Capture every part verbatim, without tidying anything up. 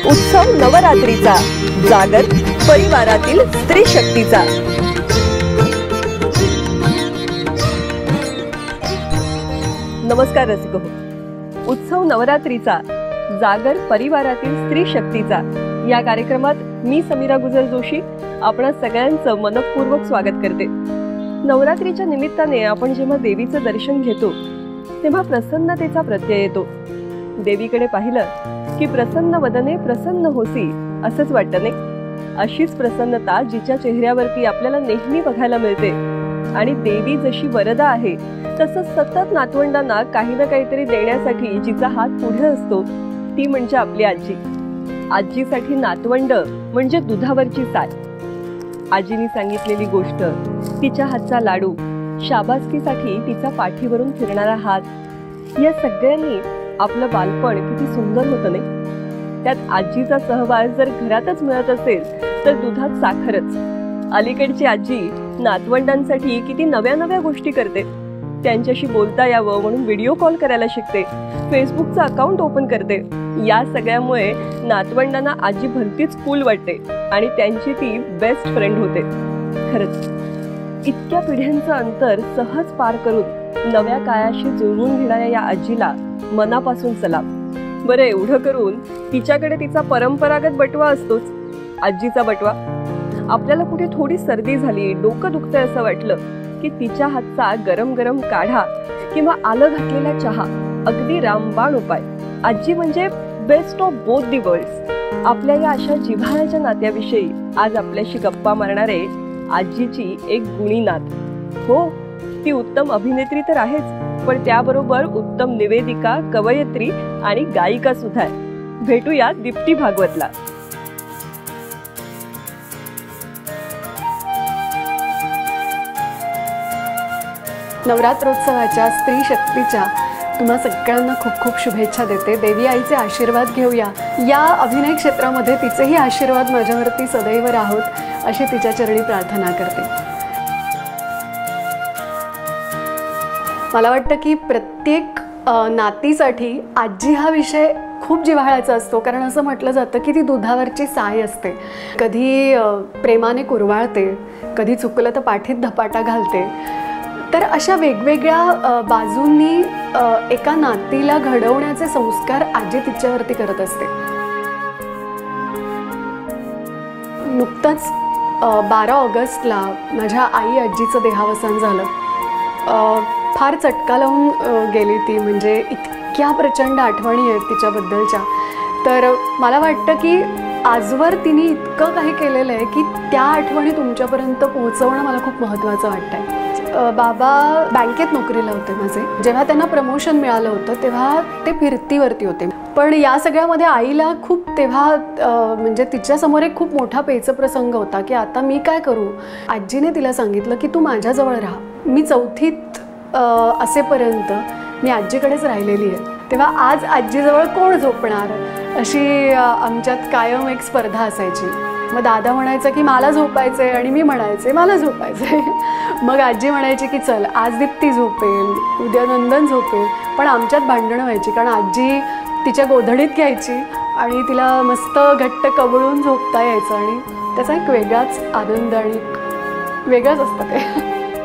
उत्सव नवरात्रीचा, जागर परिवारातील स्त्री शक्तीचा। नमस्कार रसिको, उत्सव नवरात्रीचा, जागर परिवारातील स्त्री शक्तीचा या कार्यक्रमात मी समीरा गुजर जोशी आपणा सगळ्यांचं मनपूर्वक स्वागत करते। नवरात्रीच्या निमित्ताने आपण जेव्हा देवीचं दर्शन घेतो तेव्हा प्रसन्नतेचा प्रत्यय येतो। देवीकडे पाहिलं की प्रसन्न वदने प्रसन्न होसी असंच वाटतं नाही। अशीच प्रसन्नता जिच्या चेहऱ्यावरती आपल्याला नेहमी बघायला मिळते आणि देवी जशी वरदा आहे तसंच सतत नातवंडांना काही ना काहीतरी देण्यासाठी जिचा हात पुढे असतो ती म्हणजे आपली आजी। आजीसाठी नातवंड म्हणजे दुधावरची साय। आजीने सांगितलेली गोष्ट, तिच्या हातचा लाडू, शाबासकीसाठी तिचा पाठीवरून फिरणारा हात, या सगळ्यांनी आपलं बालपण किती सुंदर होतं नाही। त्यात आजीचा सहवास जर घरातच मिळत असेल तर दुधात साखरच। अलीकडची आजी नातवंडांसाठी किती नव्या नव्या गोष्टी करते। त्यांच्याशी बोलता यावं म्हणून व्हिडिओ कॉल करायला शिकते, फेसबुकचं अकाउंट ओपन करते। या सगळ्यामुळे नातवंडांना आजी भलतीच कूल वाटते आणि त्यांची ती बेस्ट फ्रेंड होते। खरंच इतक्या पिढ्यांचं अंतर सहज पार करून नव्या काळाशी जुळवून घेणाऱ्या या आजीला मनापासून सलाम। बरं, एवढं करून तिच्याकडे तिचा परंपरागत बटवा असतोच, आजीचा बटवा। आपल्याला कुठे थोडी सर्दी झाली, डोकं दुखतंय असं वाटलं की तिच्या हातचा गरम गरम काढा किंवा आलं घातलेला चहा अगदी रामबाण उपाय। आजी म्हणजे best of both the worlds. आपल्या या अशा जिव्हाळ्याच्या नात्याविषयी आज आपल्याशी गप्पा मारणारे आजीची एक गुणी नात। हो, ती उत्तम अभिनेत्री तर आहेच, पण त्याबरोबर उत्तम निवेदिका, कवयित्री आणि गायिका सुद्धा आहे। भेटूया दीप्ती भागवतला। नवरात्रोत्सवाच्या स्त्री शक्तीच्या तुम्हा सगळ्यांना खूप खूप शुभेच्छा देते। देवी आईचे आशीर्वाद घेऊया। या अभिनय क्षेत्रामध्ये तिचेही आशीर्वाद माझ्यावरती सदैव राहोत अशी तिच्या चरणी प्रार्थना करते। मला वाटतं की प्रत्येक नातीसाठी आजी हा विषय खूप जिव्हाळ्याचा असतो, कारण असं म्हटलं जातं की ती दुधावरची साय असते। कधी प्रेमाने कुरवाळते, कधी चुकलं तर पाठीत धपाटा घालते। तर अशा वेगवेगळ्या बाजूंनी एका नातीला घडवण्याचे संस्कार आजी तिच्यावरती करत असते। नुकतंच बारा ऑगस्टला माझ्या आई आजीचं देहावसान झालं। फार चटका लावून गेली ती, म्हणजे इतक्या प्रचंड आठवणी आहेत तिच्याबद्दलच्या। तर मला वाटतं की आजवर तिने इतकं काही केलेलं आहे की त्या आठवणी तुमच्यापर्यंत पोहोचवणं मला खूप महत्त्वाचं वाटतंय। बाबा बँकेत नोकरीला होते माझे। जेव्हा त्यांना प्रमोशन मिळालं होतं तेव्हा ते फिरतीवरती होते, पण या सगळ्यामध्ये आईला खूप तेव्हा म्हणजे तिच्यासमोर एक खूप मोठा पेचप्रसंग होता की आता मी काय करू। आजीने तिला सांगितलं की तू माझ्याजवळ राहा। मी चौथीत असेपर्यंत मी आजीकडेच राहिलेली आहे। तेव्हा आज आजीजवळ कोण झोपणार अशी आमच्यात कायम एक स्पर्धा असायची। मग दादा म्हणायचं की मला झोपायचं आहे आणि मी म्हणायचे मला झोपायचं आहे। मग आजी म्हणायची की चल आज दीप्ती झोपेल, उद्या नंदन झोपेल, पण आमच्यात भांडणं व्हायची कारण आजी तिच्या गोधडीत घ्यायची आणि तिला मस्त घट्ट कवळून झोपता यायचं आणि त्याचा एक वेगळाच आनंद आणि वेगळंच असतं ते।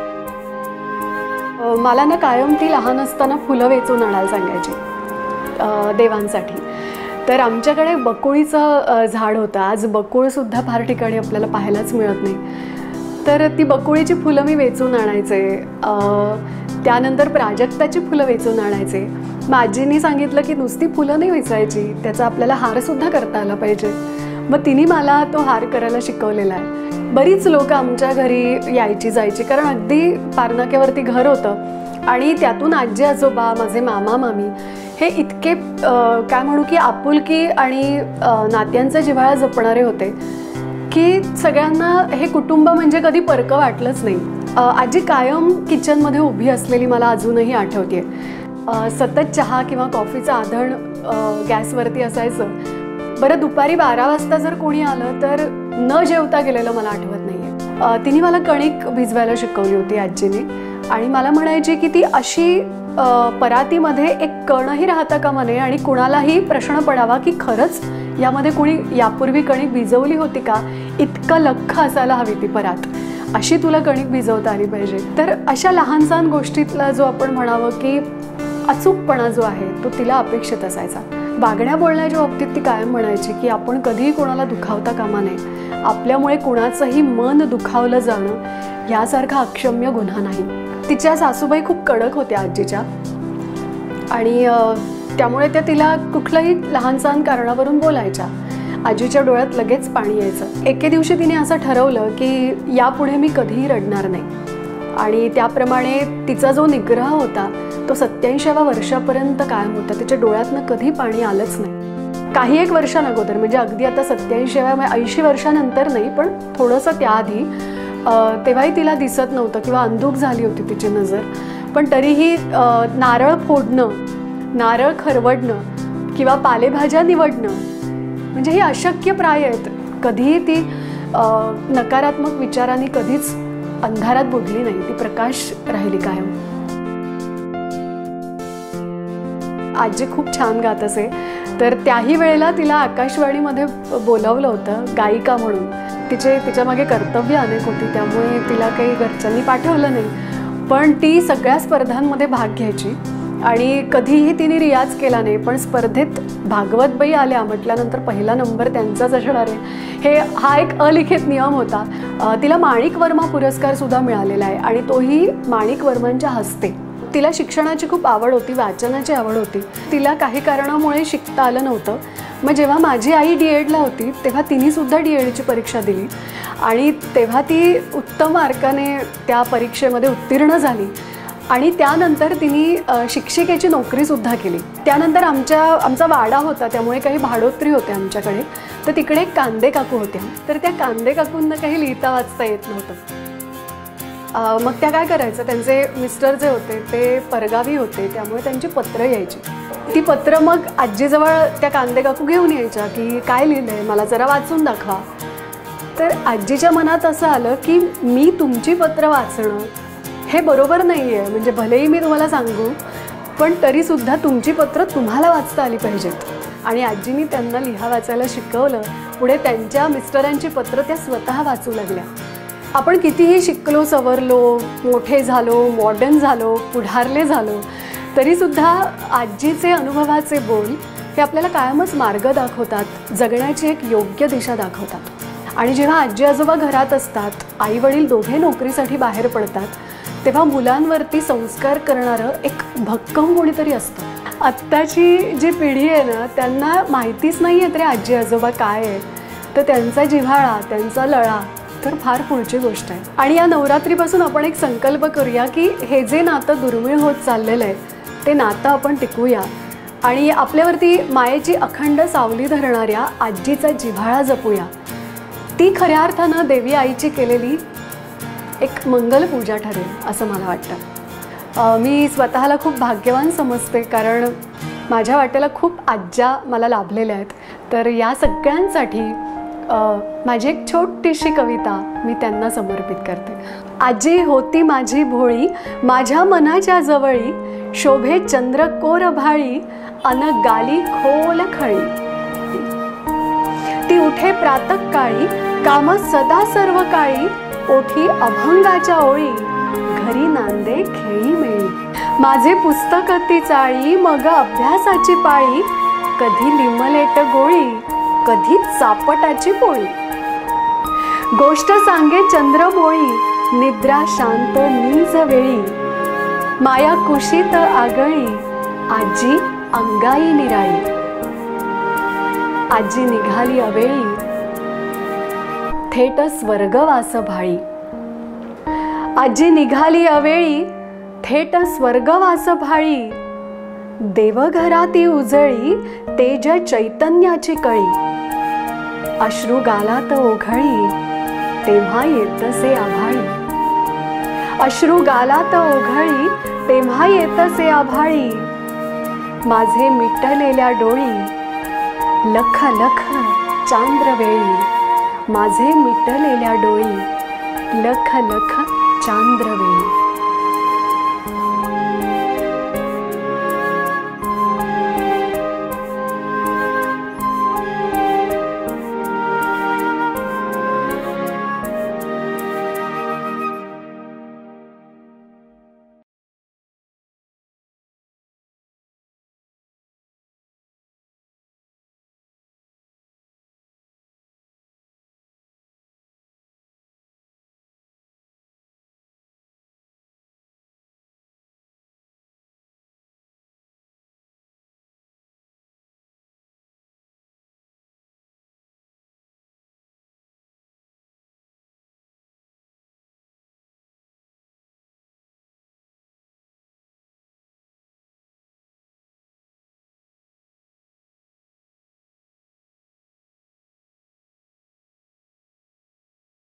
मला ना कायम ती लहान असताना फुलं वेचून आणायला सांगायची देवांसाठी। तर आमच्याकडे बकुळीचं झाड होतं। आज बकुळसुद्धा फार ठिकाणी आपल्याला पाहायलाच मिळत नाही। तर ती बकुळीची फुलं मी वेचून आणायचे। त्यानंतर प्राजक्ताची फुलं वेचून आणायचे। आजींनी सांगितलं की नुसती फुलं नाही वेचायची, त्याचा आपल्याला हारसुद्धा करता आला पाहिजे। मग तिने मला तो हार करायला शिकवलेला आहे। बरीच लोक आमच्या घरी यायची जायची, कारण अगदी पारनाक्यावरती घर होतं आणि त्यातून आजी आजोबा, माझे मामा मामी हे इतके काय म्हणू की आपुलकी आणि नात्यांचा जिव्हाळा जपणारे होते की सगळ्यांना हे कुटुंब म्हणजे कधी परकं वाटलंच नाही। आजी कायम किचनमध्ये उभी असलेली मला अजूनही आठवते। सतत चहा किंवा कॉफीचं आधण गॅसवरती असायचं। बरं, दुपारी बारा वाजता जर कोणी आलं तर न जेवता गेलेलं मला आठवत नाहीये। तिने मला कणिक भिजवायला शिकवली होती आजीने, आणि मला म्हणायची की ती अशी परातीमध्ये एक कणही राहता कामा नये आणि कुणालाही प्रश्न पडावा की खरंच यामध्ये कुणी यापूर्वी कणिक भिजवली होती का, इतकं लख्ख असायला हवी ती परात, अशी तुला कणिक भिजवता आली पाहिजे. तर अशा लहान सहान गोष्टीतला जो आपण म्हणावं की अचूकपणा जो आहे तो तिला अपेक्षित असायचा. वागण्या बोलण्याच्या बाबतीत ती कायम म्हणायची की आपण कधीही कोणाला दुखावता कामा नये. आपल्यामुळे कुणाचंही मन दुखावलं जाणं यासारखा अक्षम्य गुन्हा नाही. तिच्या सासूबाई खूप कडक होत्या आजीच्या, आणि त्यामुळे त्या तिला कुठलंही लहान सहान कारणावरून बोलायच्या. आजीच्या डोळ्यात लगेच पाणी यायचं. एके दिवशी तिने असं ठरवलं की यापुढे मी कधीही रडणार नाही, आणि त्याप्रमाणे तिचा जो निग्रह होता तो सत्याऐंशीव्या वर्षापर्यंत कायम होता. तिच्या डोळ्यातनं कधी पाणी आलंच नाही. काही एक वर्षांअगोदर, म्हणजे अगदी आता सत्याऐंशीव्या ऐंशी वर्षानंतर नाही, पण थोडंसं त्याआधी, तेव्हाही तिला दिसत नव्हतं किंवा अंधुक झाली होती तिची नजर. पण तरीही नारळ फोडणं, नारळ खरवडणं किंवा पालेभाज्या निवडणं म्हणजे हे अशक्य प्राय आहेत. कधीही ती नकारात्मक विचारांनी कधीच अंधारात बुडली नाही. ती प्रकाश राहिली कायम. आजी खूप छान गात असे, तर त्याही वेळेला तिला आकाशवाणीमध्ये बोलावलं होतं गायिका म्हणून. तिचे तिच्यामागे कर्तव्य अनेक होती, त्यामुळे तिला काही घरच्यांनी पाठवलं नाही. पण ती सगळ्या स्पर्धांमध्ये भाग घ्यायची, आणि कधीही तिने रियाज केला नाही. पण स्पर्धेत भागवतबाई आल्या म्हटल्यानंतर पहिला नंबर त्यांचाच असणार आहे, हे हा एक अलिखित नियम होता. तिला माणिक वर्मा पुरस्कार सुद्धा मिळालेला आहे, आणि तोही माणिक वर्मांच्या हस्ते. तिला शिक्षणाची खूप आवड होती, वाचनाची आवड होती. तिला काही कारणामुळे शिकता आलं नव्हतं. मग जेव्हा माझी आई डी एडला होती तेव्हा तिने सुद्धा डी एडची परीक्षा दिली, आणि तेव्हा ती उत्तम मार्काने त्या परीक्षेमध्ये उत्तीर्ण झाली. आणि त्यानंतर तिने शिक्षिकेची नोकरीसुद्धा केली. त्यानंतर आमच्या आमचा वाडा होता, त्यामुळे काही भाडोत्री होते आमच्याकडे. तर तिकडे एक कांदे काकू होत्या. तर त्या कांदे काकूंना काही लिहिता वाचता येत नव्हतं. मग त्या काय करायचं, त्यांचे मिस्टर जे होते ते परगावी होते, त्यामुळे त्यांची पत्र यायची. ती पत्र मग आजीजवळ त्या कांदे काकू घेऊन यायच्या की काय लिहिलंय, मला जरा वाचून दाखवा. तर आजीच्या मनात असं आलं की मी तुमची पत्र वाचणं हे बरोबर नाही आहे. म्हणजे भलेही मी तुम्हाला सांगू, पण तरीसुद्धा तुमची पत्र तुम्हाला वाचता आली पाहिजेत. आणि आजीनी त्यांना लिहा वाचायला शिकवलं. पुढे त्यांच्या मिस्टरांची पत्र त्या स्वतः वाचू लागल्या. आपण कितीही शिकलो, सवरलो, मोठे झालो, मॉडर्न झालो, पुढारले झालो, तरीसुद्धा आजीचे अनुभवाचे बोल हे आपल्याला कायमच मार्ग दाखवतात, जगण्याची एक योग्य दिशा दाखवतात. आणि जेव्हा आजी आजोबा घरात असतात, आई वडील दोघे नोकरीसाठी बाहेर पडतात, तेव्हा मुलांवरती संस्कार करणारं एक भक्कम कोणीतरी असतं. आत्ताची जी पिढी आहे ना, त्यांना माहितीच नाही आहे तरी आजी आजोबा काय आहे. तर त्यांचा जिव्हाळा, त्यांचा लळा तर फार पुढची गोष्ट आहे. आणि या नवरात्रीपासून आपण एक संकल्प करूया की हे जे नातं दुर्मिळ होत चाललेलं आहे ते नातं आपण टिकवूया, आणि आपल्यावरती मायेची अखंड सावली धरणाऱ्या आजीचा जिव्हाळा जपूया. ती खऱ्या अर्थानं देवी आईची केलेली एक मंगल पूजा ठरेल असं मला वाटतं. मी स्वतःला खूप भाग्यवान समजते, कारण माझ्या वाटेला खूप आज्या मला लाभलेल्या आहेत. तर या सगळ्यांसाठी माझी एक छोटीशी कविता मी त्यांना समर्पित करते. आजी होती माझी भोळी, माझ्या मनाच्या जवळी, शोभे चंद्र कोर भाळी, अन गाली खोल खळी. ती उठे प्रातः काळी, काम सदा सर्व काळी, ओठी अभंगाच्या ओळी, घरी नांदे खेळी मेळी. माझे पुस्तक ती चाळी, मग अभ्यासाची पाळी, कधी लिमलेट गोळी, कधी चापटाची पोळी. गोष्ट सांगे चंद्रमोळी, निद्रा शांत नीज वेळी, माया कुशीत आगळी, आजी अंगाई निराळी. आजी निघाली अवेळी, थेट स्वर्गवास भाळी. आजी निघाली अवेळी, थेट स्वर्गवास भाळी. देवघराती उजळी, तेज चैतन्याची कळी. अश्रू गालात ओघळी, तेव्हा येतसे आभाळी. अश्रू गालात ओघळी, तेव्हा येतसे आभाळी. माझे मिटलेल्या डोळी, लख लख चांद्रवेळी. माझे मिटलेल्या डोळी, लख लख चांद्रवेळी.